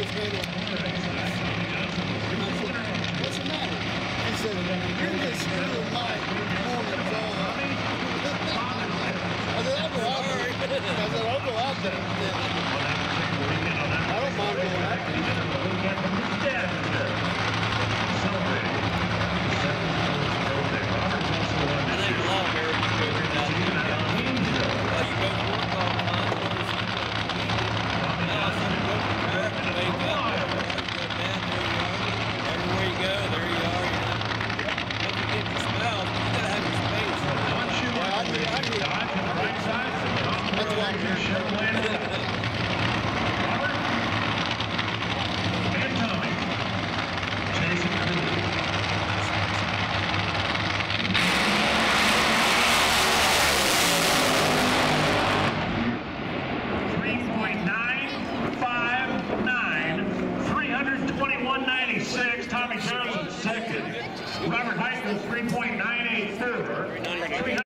just made him. What's the matter? He said, you're just screwing my mornings all up. I said, I'll go out there. I said, I'll go out there. I don't mind going out there. I think a lot of Americans go down there. You go to work all the time. Now I think you go to the truck and wake up. Everywhere you go, there you are. Don't forget your spouse. You gotta have your space. That's why I'm here. And Tommy. Chasing Cooley. Tommy Jones in second. Robert Heitman 3.984.